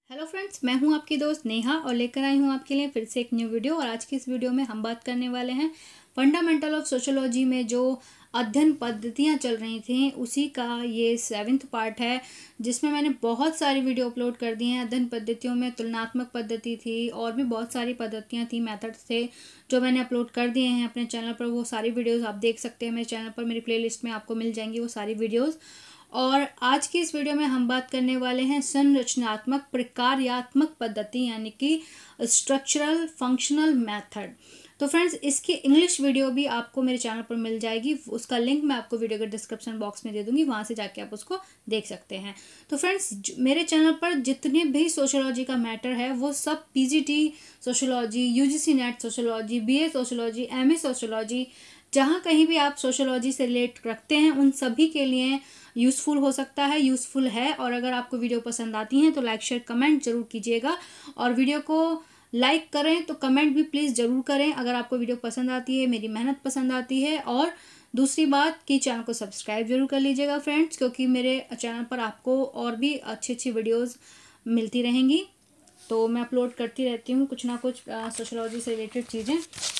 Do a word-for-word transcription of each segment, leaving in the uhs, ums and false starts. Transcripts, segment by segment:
Hello friends, मैं हूं आपकी दोस्त नेहा और लेकर आई हूं आपके लिए फिर से एक न्यू वीडियो। और आज की इस वीडियो में हम बात करने वाले हैं फंडामेंटल ऑफ सोशियोलॉजी में जो अध्ययन पद्धतियां चल रही थी उसी का ये सेवेंथ पार्ट है, जिसमें मैंने बहुत सारी वीडियो अपलोड कर दी हैं। अध्ययन पद्धतियों में तुलनात्मक पद्धति थी और भी बहुत सारी पद्धतियां थी, मेथड्स थे जो मैंने अपलोड कर दिए हैं अपने चैनल पर। वो सारी वीडियोज़ आप देख सकते हैं मेरे चैनल पर, मेरी प्ले में आपको मिल जाएंगी वो सारी वीडियोज़। और आज की इस वीडियो में हम बात करने वाले हैं संरचनात्मक प्रकार्यात्मक पद्धति, यानी कि स्ट्रक्चरल फंक्शनल मेथड। तो फ्रेंड्स, इसकी इंग्लिश वीडियो भी आपको मेरे चैनल पर मिल जाएगी, उसका लिंक मैं आपको वीडियो के डिस्क्रिप्शन बॉक्स में दे दूंगी, वहां से जाके आप उसको देख सकते हैं। तो फ्रेंड्स, मेरे चैनल पर जितने भी सोशियोलॉजी का मैटर है वो सब PGT sociology, UGC NET sociology, BA sociology, MA sociology, जहाँ कहीं भी आप सोशियोलॉजी से रिलेट रखते हैं उन सभी के लिए यूज़फुल हो सकता है, यूज़फुल है। और अगर आपको वीडियो पसंद आती हैं तो लाइक शेयर कमेंट जरूर कीजिएगा, और वीडियो को लाइक करें तो कमेंट भी प्लीज़ ज़रूर करें अगर आपको वीडियो पसंद आती है, मेरी मेहनत पसंद आती है। और दूसरी बात कि चैनल को सब्सक्राइब जरूर कर लीजिएगा फ्रेंड्स, क्योंकि मेरे चैनल पर आपको और भी अच्छी अच्छी वीडियोज़ मिलती रहेंगी। तो मैं अपलोड करती रहती हूँ कुछ ना कुछ सोशियोलॉजी से रिलेटेड चीज़ें।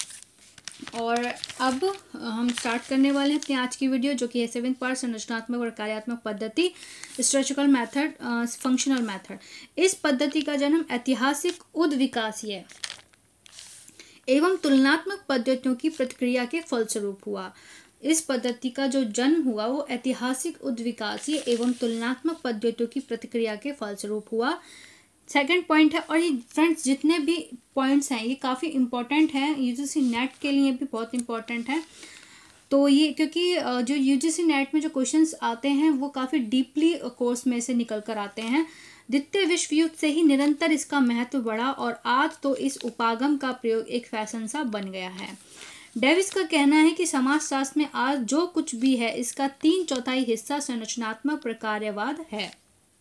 और अब हम स्टार्ट करने वाले हैं अपनी आज की वीडियो, जो कि है सेवेंथ पार्ट, संरचनात्मक और कार्यात्मक पद्धति, स्ट्रक्चरल मेथड, फंक्शनल मेथड। इस पद्धति का जन्म ऐतिहासिक उद्विकासीय एवं तुलनात्मक पद्धतियों की प्रतिक्रिया के फलस्वरूप हुआ। इस पद्धति का जो जन्म हुआ वो ऐतिहासिक उद्विकासीय एवं तुलनात्मक पद्धतियों की प्रतिक्रिया के फलस्वरूप हुआ। सेकंड पॉइंट है, और ये फ्रेंड्स जितने भी पॉइंट्स हैं ये काफ़ी इंपॉर्टेंट हैं, यूजीसी नेट के लिए भी बहुत इंपॉर्टेंट है। तो ये क्योंकि जो यूजीसी नेट में जो क्वेश्चंस आते हैं वो काफ़ी डीपली कोर्स में से निकल कर आते हैं। द्वितीय विश्व युद्ध से ही निरंतर इसका महत्व बढ़ा और आज तो इस उपागम का प्रयोग एक फैशन सा बन गया है। डेविस का कहना है कि समाजशास्त्र में आज जो कुछ भी है इसका तीन चौथाई हिस्सा संरचनात्मक प्रकार्यवाद है।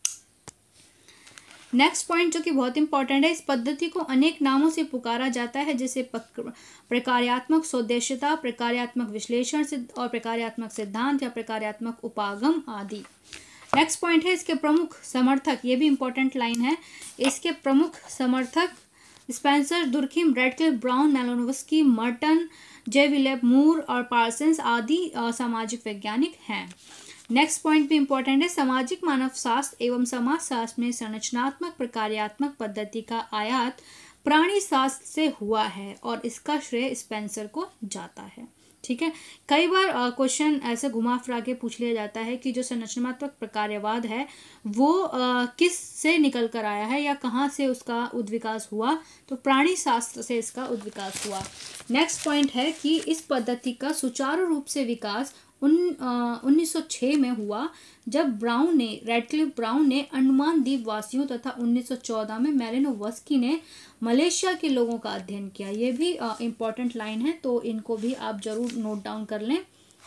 नेक्स्ट पॉइंट जो कि बहुत इंपॉर्टेंट है, इस पद्धति को अनेक नामों से पुकारा जाता है, जैसे प्रकार्यात्मक सौदेश्यता, प्रकार्यात्मक विश्लेषण और प्रकार्यात्मक सिद्धांत या प्रकार्यात्मक उपागम आदि। नेक्स्ट पॉइंट है, इसके प्रमुख समर्थक, ये भी इंपॉर्टेंट लाइन है, इसके प्रमुख समर्थक Spencer, Durkheim, Radcliffe, Brown, Malinowski, Merton, J विलेब, मूर और पार्सन्स आदि सामाजिक वैज्ञानिक हैं। नेक्स्ट पॉइंट भी इंपॉर्टेंट है, सामाजिक मानव शास्त्र एवं समाज शास्त्र में संरचनात्मक प्रकार्यात्मक पद्धति का आयात प्राणी शास्त्र से हुआ है और इसका श्रेय स्पेंसर को जाता है। ठीक है, कई बार क्वेश्चन ऐसे घुमा फिरा के पूछ लिया जाता है कि जो संरचनात्मक प्रकार्यवाद है वो आ, किस से निकल कर आया है या कहाँ से उसका उद्विकास हुआ, तो प्राणी शास्त्र से इसका उद्विकास हुआ। नेक्स्ट पॉइंट है कि इस पद्धति का सुचारू रूप से विकास उन उन्नीस सौ छह में हुआ, जब ब्राउन ने रेडक्लिफ ब्राउन ने अंडमान द्वीप वासियों तथा उन्नीस सौ चौदह में मैलोनोव्स्की ने मलेशिया के लोगों का अध्ययन किया। ये भी इम्पोर्टेंट लाइन है, तो इनको भी आप जरूर नोट डाउन कर लें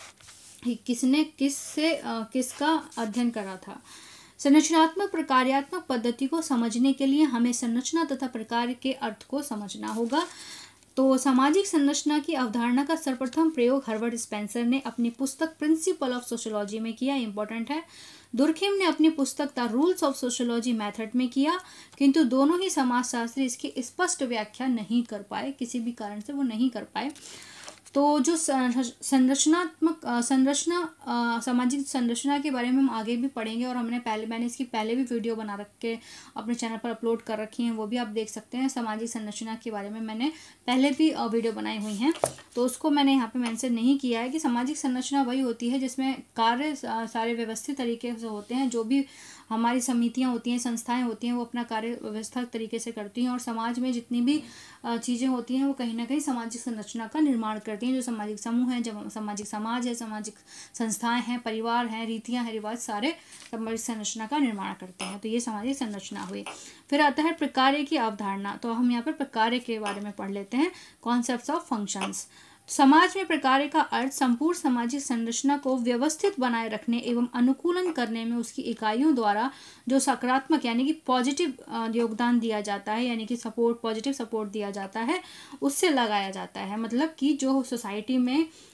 कि किसने किस से किसका अध्ययन करा था। संरचनात्मक प्रकार्यात्मक पद्धति को समझने के लिए हमें संरचना तथा प्रकार के अर्थ को समझना होगा। तो सामाजिक संरचना की अवधारणा का सर्वप्रथम प्रयोग हर्बर्ट स्पेंसर ने अपनी पुस्तक प्रिंसिपल ऑफ सोशियोलॉजी में किया, इंपॉर्टेंट है। दुर्खिम ने अपनी पुस्तक the rules of sociology method में किया, किंतु दोनों ही समाजशास्त्री इसकी स्पष्ट व्याख्या नहीं कर पाए, किसी भी कारण से वो नहीं कर पाए। तो जो संरचनात्मक संरचना सामाजिक संरचना के बारे में हम आगे भी पढ़ेंगे, और हमने पहले मैंने इसकी पहले भी वीडियो बना रख के अपने चैनल पर अपलोड कर रखी हैं, वो भी आप देख सकते हैं। सामाजिक संरचना के बारे में मैंने पहले भी वीडियो बनाई हुई हैं, तो उसको मैंने यहाँ पे मेंशन नहीं किया है कि सामाजिक संरचना वही होती है जिसमें कार्य सारे व्यवस्थित तरीके से होते हैं। जो भी हमारी समितियाँ होती हैं, संस्थाएं होती हैं, वो अपना कार्य व्यवस्थित तरीके से करती हैं, और समाज में जितनी भी चीज़ें होती हैं वो कहीं ना कहीं सामाजिक संरचना का निर्माण करती हैं। जो सामाजिक समूह हैं, जब सामाजिक समाज है, सामाजिक संस्थाएं हैं, परिवार हैं, रीतियां हैं, रिवाज, सारे सामाजिक संरचना का निर्माण करते हैं। तो ये सामाजिक संरचना हुई। फिर आता है प्रकार्य की अवधारणा। तो हम यहाँ पर प्रकार्य के बारे में पढ़ लेते हैं, कॉन्सेप्ट्स ऑफ फंक्शंस। समाज में प्रकार्य का अर्थ संपूर्ण सामाजिक संरचना को व्यवस्थित बनाए रखने एवं अनुकूलन करने में उसकी इकाइयों द्वारा जो सकारात्मक यानी कि पॉजिटिव योगदान दिया जाता है, यानी कि सपोर्ट, पॉजिटिव सपोर्ट दिया जाता है, उससे लगाया जाता है। मतलब कि जो सोसाइटी में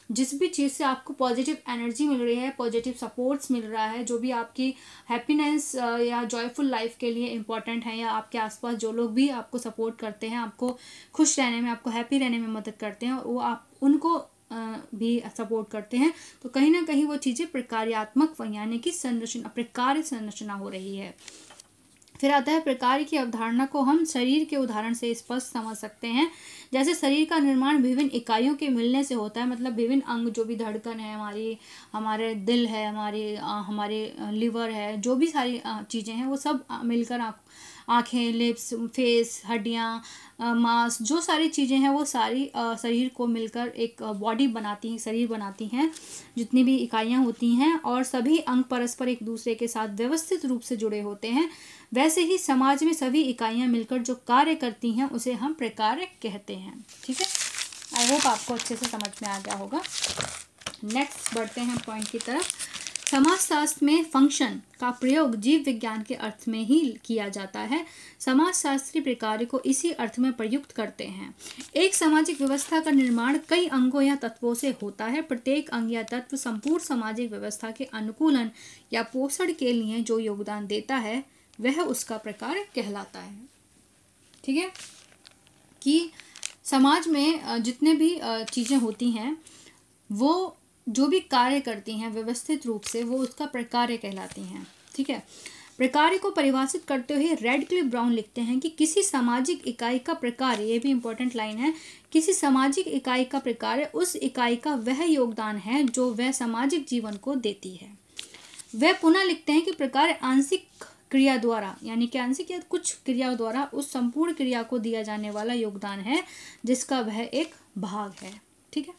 जिस भी चीज़ से आपको पॉजिटिव एनर्जी मिल रही है, पॉजिटिव सपोर्ट्स मिल रहा है, जो भी आपकी हैप्पीनेस या जॉयफुल लाइफ के लिए इम्पॉर्टेंट है, या आपके आसपास जो लोग भी आपको सपोर्ट करते हैं, आपको खुश रहने में, आपको हैप्पी रहने में मदद करते हैं, और वो आप उनको भी सपोर्ट करते हैं, तो कहीं ना कहीं वो चीज़ें प्रकार्यात्मक यानी कि संरचना, प्रकार्य संरचना हो रही है। फिर आता है प्रकार की अवधारणा को हम शरीर के उदाहरण से स्पष्ट समझ सकते हैं। जैसे शरीर का निर्माण विभिन्न इकाइयों के मिलने से होता है, मतलब विभिन्न अंग, जो भी धड़कन है हमारी, हमारे दिल है, हमारे हमारे लिवर है, जो भी सारी चीज़ें हैं वो सब मिलकर आँखें, लिप्स, फेस, हड्डियाँ, मांस, जो सारी चीज़ें हैं वो सारी शरीर को मिलकर एक बॉडी बनाती हैं, शरीर बनाती हैं, जितनी भी इकाइयाँ होती हैं, और सभी अंग परस्पर एक दूसरे के साथ व्यवस्थित रूप से जुड़े होते हैं। वैसे ही समाज में सभी इकाइयाँ मिलकर जो कार्य करती हैं उसे हम प्रकार्य कहते हैं। ठीक है, आई होप आपको अच्छे से समझ में आ गया होगा। नेक्स्ट बढ़ते हैं पॉइंट की तरफ। समाजशास्त्र में फंक्शन का प्रयोग जीव विज्ञान के अर्थ में ही किया जाता है। समाजशास्त्री प्रकार्य को इसी अर्थ में प्रयुक्त करते हैं। एक सामाजिक व्यवस्था का निर्माण कई अंगों या तत्वों से होता है। प्रत्येक अंग या तत्व संपूर्ण सामाजिक व्यवस्था के अनुकूलन या पोषण के लिए जो योगदान देता है वह उसका प्रकार कहलाता है। ठीक है, कि समाज में जितने भी चीज़ें होती हैं वो जो भी कार्य करती हैं व्यवस्थित रूप से, वो उसका प्रकार्य कहलाती हैं। ठीक है, प्रकार्य को परिभाषित करते हुए रेडक्लिफ ब्राउन लिखते हैं कि किसी सामाजिक इकाई का प्रकार्य, ये भी इंपॉर्टेंट लाइन है, किसी सामाजिक इकाई का प्रकार्य उस इकाई का वह योगदान है जो वह सामाजिक जीवन को देती है। वह पुनः लिखते हैं कि प्रकार्य आंशिक क्रिया द्वारा, यानी कि आंशिक या कुछ क्रिया द्वारा उस संपूर्ण क्रिया को दिया जाने वाला योगदान है जिसका वह एक भाग है। ठीक है,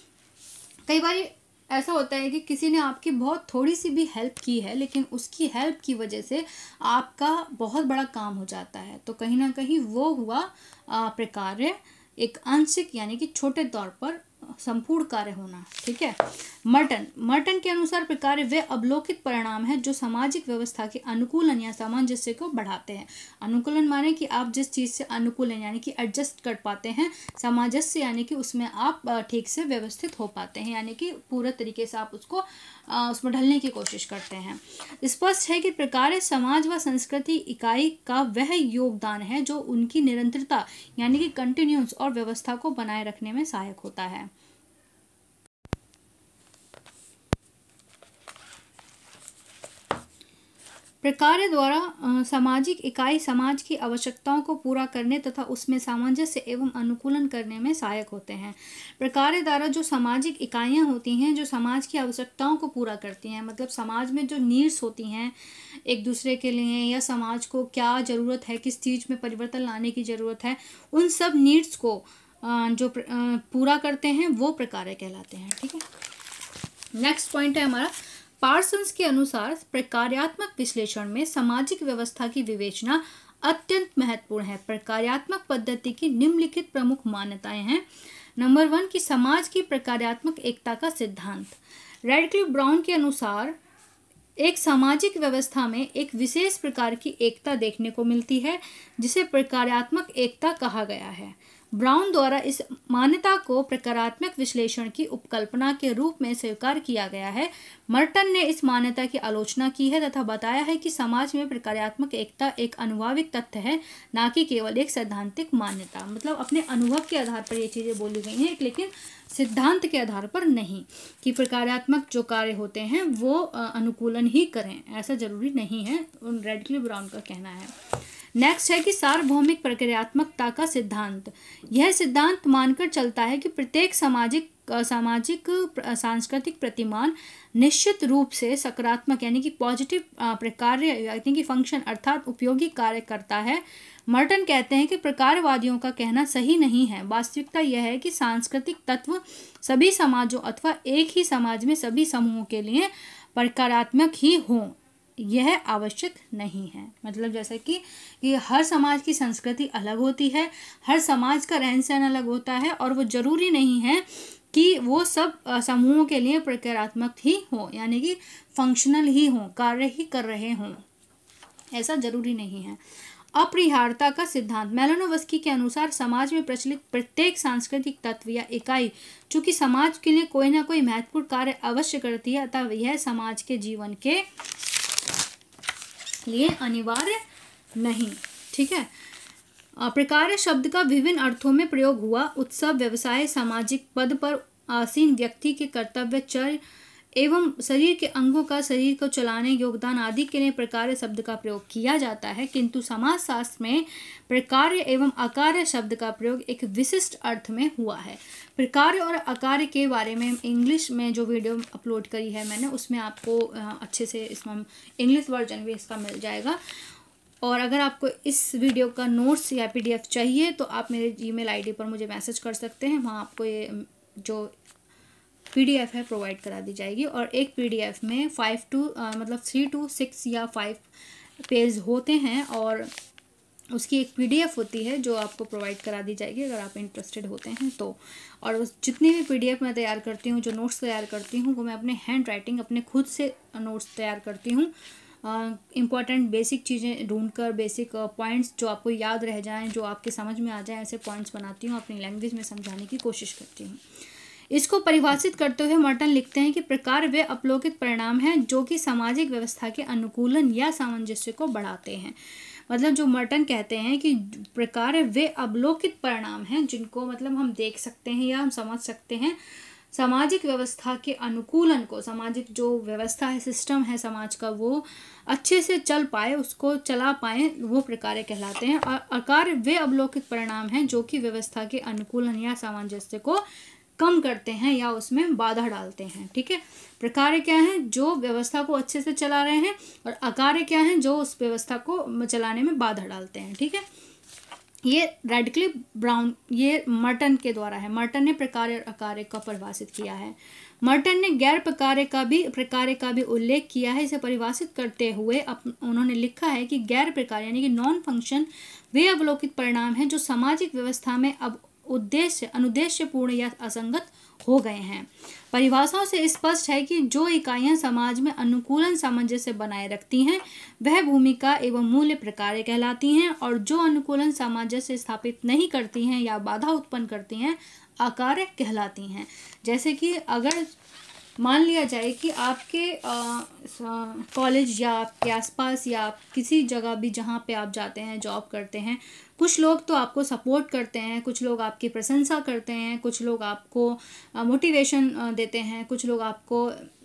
कई बार ऐसा होता है कि किसी ने आपकी बहुत थोड़ी सी भी हेल्प की है, लेकिन उसकी हेल्प की वजह से आपका बहुत बड़ा काम हो जाता है, तो कहीं ना कहीं वो हुआ प्रकार्य, एक आंशिक यानी कि छोटे तौर पर संपूर्ण कार्य होना। ठीक है, मर्टन मर्टन के अनुसार प्रकार्य वे अवलोकित परिणाम है जो सामाजिक व्यवस्था के अनुकूलन या सामंजस्य को बढ़ाते हैं। अनुकूलन माने कि आप जिस चीज़ से अनुकूल हैं, यानी कि एडजस्ट कर पाते हैं। सामंजस्य यानी कि उसमें आप ठीक से व्यवस्थित हो पाते हैं, यानी कि पूरे तरीके से आप उसको उसमें ढलने की कोशिश करते हैं। स्पष्ट है कि प्रकार्य समाज व संस्कृति इकाई का वह योगदान है जो उनकी निरंतरता यानी कि कंटिन्यूस और व्यवस्था को बनाए रखने में सहायक होता है। प्रकार्य द्वारा सामाजिक इकाई समाज की आवश्यकताओं को पूरा करने तथा उसमें सामंजस्य एवं अनुकूलन करने में सहायक होते हैं। प्रकार्य द्वारा जो सामाजिक इकाइयां होती हैं जो समाज की आवश्यकताओं को पूरा करती हैं, मतलब समाज में जो नीड्स होती हैं एक दूसरे के लिए, या समाज को क्या ज़रूरत है, किस चीज़ में परिवर्तन लाने की ज़रूरत है, उन सब नीड्स को जो पूरा करते हैं वो प्रकार्य कहलाते हैं। ठीक है, नेक्स्ट पॉइंट है हमारा पार्सन्स के अनुसार प्रकार्यात्मक विश्लेषण में सामाजिक व्यवस्था की विवेचना अत्यंत महत्वपूर्ण है। प्रकार्यात्मक पद्धति की निम्नलिखित प्रमुख मान्यताएं हैं। नंबर वन की समाज की प्रकार्यात्मक एकता का सिद्धांत। रेडक्लिफ ब्राउन के अनुसार एक सामाजिक व्यवस्था में एक विशेष प्रकार की एकता देखने को मिलती है जिसे प्रकार्यात्मक एकता कहा गया है। ब्राउन द्वारा इस मान्यता को प्रकारात्मक विश्लेषण की उपकल्पना के रूप में स्वीकार किया गया है। मर्टन ने इस मान्यता की आलोचना की है तथा बताया है कि समाज में प्रकार्यात्मक एकता एक अनुभाविक तथ्य है, ना कि केवल एक सैद्धांतिक मान्यता। मतलब अपने अनुभव के आधार पर ये चीज़ें बोली गई हैं, लेकिन सिद्धांत के आधार पर नहीं कि प्रकार्यात्मक जो कार्य होते हैं वो अनुकूलन ही करें, ऐसा जरूरी नहीं है, रेडक्लिफ ब्राउन का कहना है। नेक्स्ट है कि सार्वभौमिक प्रक्रियात्मकता का सिद्धांत। यह सिद्धांत मानकर चलता है कि प्रत्येक सामाजिक सामाजिक सांस्कृतिक प्रतिमान निश्चित रूप से सकारात्मक यानी कि पॉजिटिव प्रकार्य यानी कि फंक्शन अर्थात उपयोगी कार्य करता है। मर्टन कहते हैं कि प्रकारवादियों का कहना सही नहीं है। वास्तविकता यह है कि सांस्कृतिक तत्व सभी समाजों अथवा एक ही समाज में सभी समूहों के लिए प्रकारात्मक ही हों, यह आवश्यक नहीं है। मतलब जैसा कि कि हर समाज की संस्कृति अलग होती है, हर समाज का रहन सहन अलग होता है, और वो जरूरी नहीं है कि वो सब समूहों के लिए प्रकारात्मक ही हो, यानी कि फंक्शनल ही हो, कार्य ही कर रहे हों, ऐसा जरूरी नहीं है। अपरिहार्यता का सिद्धांत। मेलानोव्स्की के अनुसार समाज में प्रचलित प्रत्येक सांस्कृतिक तत्व या इकाई चूंकि समाज के लिए कोई ना कोई महत्वपूर्ण कार्य अवश्य करती है, अतः यह समाज के जीवन के लिए अनिवार्य नहीं। ठीक है। प्रकार्य शब्द का विभिन्न अर्थों में प्रयोग हुआ। उत्सव, व्यवसाय, सामाजिक पद पर आसीन व्यक्ति के कर्तव्य, चर्य एवं शरीर के अंगों का शरीर को चलाने, योगदान आदि के लिए प्रकार्य शब्द का प्रयोग किया जाता है, किंतु समाजशास्त्र में प्रकार्य एवं अकार्य शब्द का प्रयोग एक विशिष्ट अर्थ में हुआ है। प्रकार्य और अकार्य के बारे में इंग्लिश में जो वीडियो अपलोड करी है मैंने, उसमें आपको अच्छे से इसमें इंग्लिश वर्जन भी इसका मिल जाएगा। और अगर आपको इस वीडियो का नोट्स या पीडीएफ चाहिए तो आप मेरे जीमेल आईडी पर मुझे मैसेज कर सकते हैं, वहाँ आपको ये जो पीडीएफ है प्रोवाइड करा दी जाएगी। और एक पीडीएफ में फाइव टू मतलब थ्री टू सिक्स या फाइव पेज होते हैं और उसकी एक पीडीएफ होती है जो आपको प्रोवाइड करा दी जाएगी अगर आप इंटरेस्टेड होते हैं तो। और उस जितनी भी पीडीएफ मैं तैयार करती हूँ, जो नोट्स तैयार करती हूँ, वो मैं अपने हैंड राइटिंग अपने खुद से नोट्स तैयार करती हूँ। इम्पॉर्टेंट बेसिक चीज़ें ढूंढकर, बेसिक पॉइंट्स जो आपको याद रह जाएं, जो आपके समझ में आ जाएं, ऐसे पॉइंट्स बनाती हूँ, अपनी लैंग्वेज में समझाने की कोशिश करती हूँ। इसको परिभाषित करते हुए मर्टन लिखते हैं कि प्रकार वे अपलौकिक परिणाम हैं जो कि सामाजिक व्यवस्था के अनुकूलन या सामंजस्य को बढ़ाते हैं। मतलब जो मर्टन कहते हैं कि प्रकार वे अवलोकित परिणाम हैं जिनको मतलब हम देख सकते हैं या हम समझ सकते हैं, सामाजिक व्यवस्था के अनुकूलन को, सामाजिक जो व्यवस्था है, सिस्टम है समाज का, वो अच्छे से चल पाए, उसको चला पाए, वो प्रकार कहलाते हैं। और अकार वे अवलोकित परिणाम हैं जो कि व्यवस्था के अनुकूलन या सामंजस्य को कम करते हैं या उसमें बाधा डालते हैं। ठीक है। प्रकार क्या हैं? जो व्यवस्था को अच्छे से चला रहे हैं, और अकार्य क्या हैं? जो उस व्यवस्था को चलाने में बाधा डालते हैं। ठीक है। ये रैडक्लिफ ब्राउन, ये मर्टन के द्वारा है। मर्टन ने प्रकार और अकार्य का परिभाषित किया है। मर्टन ने गैर प्रकार्य का भी प्रकार्य का भी उल्लेख किया है। इसे परिभाषित करते हुए उन्होंने लिखा है कि गैर प्रकार्य यानी कि नॉन फंक्शन वे अवलोकित परिणाम हैं जो सामाजिक व्यवस्था में अब उद्देश्य अनुद्देश्यपूर्ण या असंगत हो गए हैं। परिभाषाओं से स्पष्ट है कि जो इकाइयां समाज में अनुकूलन सामंजस्य बनाए रखती हैं वह भूमिका एवं मूल्य प्रकार्य कहलाती हैं, और जो अनुकूलन सामंजस्य स्थापित नहीं करती हैं या बाधा उत्पन्न करती हैं अकार्य कहलाती हैं। जैसे कि अगर मान लिया जाए कि आपके कॉलेज या आपके आसपास या आप किसी जगह भी जहाँ पे आप जाते हैं, जॉब करते हैं, कुछ लोग तो आपको सपोर्ट करते हैं, कुछ लोग आपकी प्रशंसा करते हैं, कुछ लोग आपको मोटिवेशन देते हैं, कुछ लोग आपको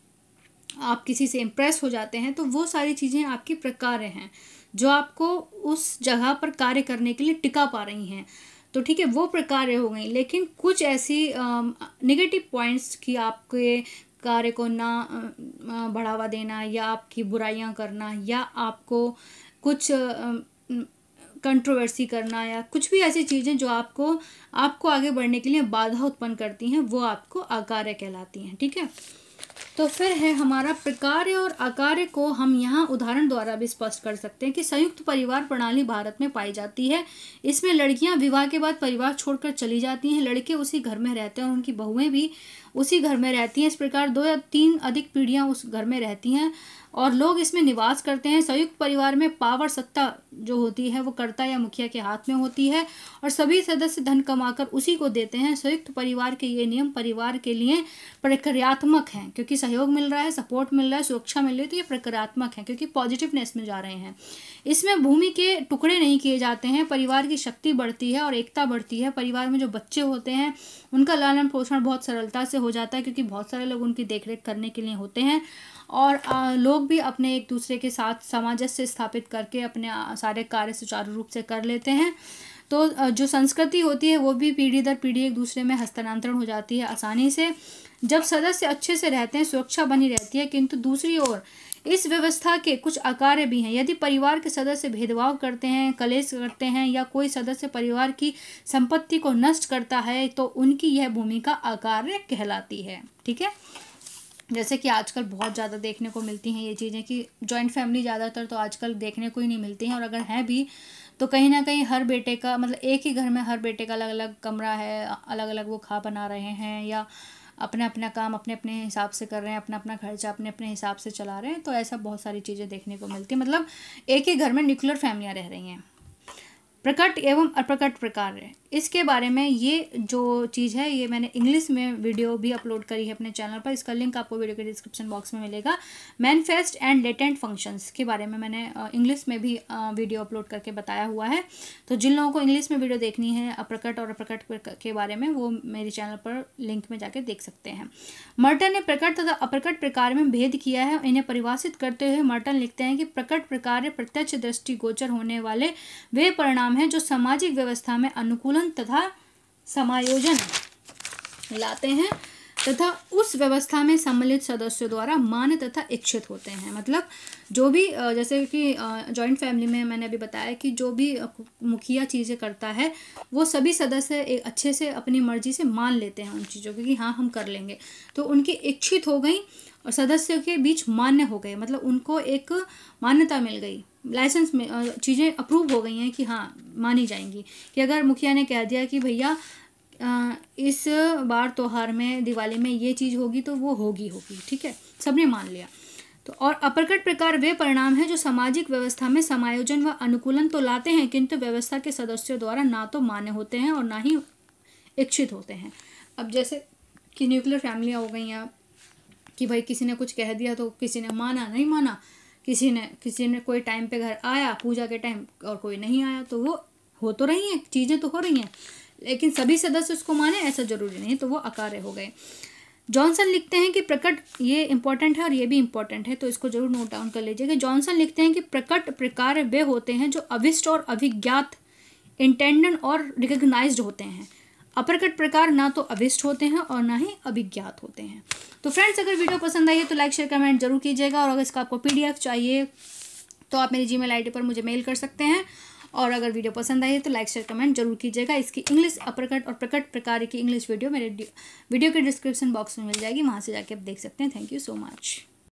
आप किसी से इम्प्रेस हो जाते हैं, तो वो सारी चीज़ें आपकी प्रकार्य हैं जो आपको उस जगह पर कार्य करने के लिए टिका पा रही हैं। तो ठीक है, वो प्रकार्य हो गई। लेकिन कुछ ऐसी नेगेटिव पॉइंट्स की आपके कार्य को ना बढ़ावा देना या आपकी बुराइयां करना या आपको कुछ कंट्रोवर्सी करना या कुछ भी ऐसी चीज़ें जो आपको आपको आगे बढ़ने के लिए बाधा उत्पन्न करती हैं, वो आपको अकार्य कहलाती हैं। ठीक है। तो फिर है हमारा प्रकार्य और अकार्य को हम यहाँ उदाहरण द्वारा भी स्पष्ट कर सकते हैं कि संयुक्त परिवार प्रणाली भारत में पाई जाती है। इसमें लड़कियाँ विवाह के बाद परिवार छोड़कर चली जाती हैं, लड़के उसी घर में रहते हैं और उनकी बहुएं भी उसी घर में रहती हैं। इस प्रकार दो या तीन अधिक पीढ़ियाँ उस घर में रहती हैं और लोग इसमें निवास करते हैं। संयुक्त परिवार में पावर सत्ता जो होती है वो कर्ता या मुखिया के हाथ में होती है और सभी सदस्य धन कमाकर उसी को देते हैं। संयुक्त परिवार के ये नियम परिवार के लिए प्रक्रियात्मक हैं क्योंकि सहयोग मिल रहा है, सपोर्ट मिल रहा है, सुरक्षा मिल रही है, तो ये प्रक्रियात्मक है क्योंकि पॉजिटिवनेस में जा रहे हैं। इसमें भूमि के टुकड़े नहीं किए जाते हैं, परिवार की शक्ति बढ़ती है और एकता बढ़ती है। परिवार में जो बच्चे होते हैं उनका लालन पोषण बहुत सरलता से हो जाता है क्योंकि बहुत सारे लोग उनकी देखरेख करने के लिए होते हैं और आ, लोग भी अपने एक दूसरे के साथ सामंजस्य स्थापित करके अपने सारे कार्य सुचारू रूप से कर लेते हैं। तो जो संस्कृति होती है वो भी पीढ़ी दर पीढ़ी एक दूसरे में हस्तांतरण हो जाती है आसानी से जब सदस्य अच्छे से रहते हैं, सुरक्षा बनी रहती है। किंतु दूसरी ओर इस व्यवस्था के कुछ अकार्य भी हैं। यदि परिवार के सदस्य भेदभाव करते हैं, कलेश करते हैं या कोई सदस्य परिवार की संपत्ति को नष्ट करता है तो उनकी यह भूमिका अकार्य कहलाती है। ठीक है। जैसे कि आजकल बहुत ज़्यादा देखने को मिलती हैं ये चीज़ें कि जॉइंट फैमिली ज़्यादातर तो आजकल देखने को ही नहीं मिलती हैं, और अगर हैं भी तो कहीं ना कहीं हर बेटे का मतलब एक ही घर में हर बेटे का अलग अलग कमरा है, अलग अलग वो खा बना रहे हैं या अपना अपना काम अपने अपने हिसाब से कर रहे हैं, अपना अपना खर्चा अपने अपने हिसाब से चला रहे हैं। तो ऐसा बहुत सारी चीज़ें देखने को मिलती हैं। मतलब एक ही घर में न्यूक्लियर फैमिलियाँ रह रही हैं। प्रकट एवं अप्रकट प्रकार है, इसके बारे में ये जो चीज़ है ये मैंने इंग्लिश में वीडियो भी अपलोड करी है अपने चैनल पर। इसका लिंक आपको वीडियो के डिस्क्रिप्शन बॉक्स में मिलेगा। मैनिफेस्ट एंड लेटेंट फंक्शंस के बारे में मैंने इंग्लिश में भी वीडियो अपलोड करके बताया हुआ है। तो जिन लोगों को इंग्लिश में वीडियो देखनी है अप्रकट और अप्रकट के बारे में, वो मेरे चैनल पर लिंक में जाके देख सकते हैं। मर्टन ने प्रकट तथा अप्रकट प्रकार में भेद किया है। इन्हें परिभाषित करते हुए मर्टन लिखते हैं कि प्रकट प्रकार प्रत्यक्ष दृष्टि गोचर होने वाले वे परिणाम हैं जो सामाजिक व्यवस्था में अनुकूलन तथा समायोजन लाते हैं तथा उस व्यवस्था में सम्मिलित सदस्यों द्वारा मान्य तथा इच्छित होते हैं। मतलब जो भी जैसे कि जॉइंट फैमिली में मैंने अभी बताया कि जो भी मुखिया चीज़ें करता है वो सभी सदस्य एक अच्छे से अपनी मर्जी से मान लेते हैं उन चीज़ों को कि हाँ हम कर लेंगे, तो उनकी इच्छित हो गई और सदस्यों के बीच मान्य हो गए। मतलब उनको एक मान्यता मिल गई, लाइसेंस में चीज़ें अप्रूव हो गई हैं कि हाँ मानी जाएंगी। कि अगर मुखिया ने कह दिया कि भैया इस बार त्योहार में दिवाली में ये चीज़ होगी तो वो होगी होगी ठीक है, सबने मान लिया। तो और अप्रकट प्रकार वे परिणाम हैं जो सामाजिक व्यवस्था में समायोजन व अनुकूलन तो लाते हैं किंतु व्यवस्था के सदस्यों द्वारा ना तो मान्य होते हैं और ना ही इच्छित होते हैं। अब जैसे कि न्यूक्लियर फैमिलियाँ हो गई हैं कि भाई किसी ने कुछ कह दिया तो किसी ने माना नहीं माना, किसी ने किसी ने कोई टाइम पे घर आया पूजा के टाइम और कोई नहीं आया, तो वो हो तो रही हैं चीज़ें तो हो रही हैं, लेकिन सभी सदस्य उसको माने ऐसा जरूरी नहीं, तो वो अकार्य हो गए। जॉनसन लिखते हैं कि प्रकट, ये इंपॉर्टेंट है और ये भी इंपॉर्टेंट है तो इसको जरूर नोट डाउन कर लीजिएगा। जॉनसन लिखते हैं कि प्रकट प्रकार वे होते हैं जो अविष्ट और अभिज्ञात इंटेंडेड और रिकग्नाइज्ड होते हैं। अप्रकट प्रकार ना तो अविष्ट होते हैं और ना ही अभिज्ञात होते हैं। तो फ्रेंड्स अगर वीडियो पसंद आई है तो लाइक शेयर कमेंट जरूर कीजिएगा, और अगर इसका आपको पीडीएफ चाहिए तो आप मेरी जीमेल आईडी पर मुझे मेल कर सकते हैं। और अगर वीडियो पसंद आई है तो लाइक शेयर कमेंट जरूर कीजिएगा। इसकी इंग्लिश अप्रकट और प्रकट प्रकार की इंग्लिश वीडियो मेरे वीडियो के डिस्क्रिप्शन बॉक्स में मिल जाएगी, वहाँ से जाके आप देख सकते हैं। Thank you so much.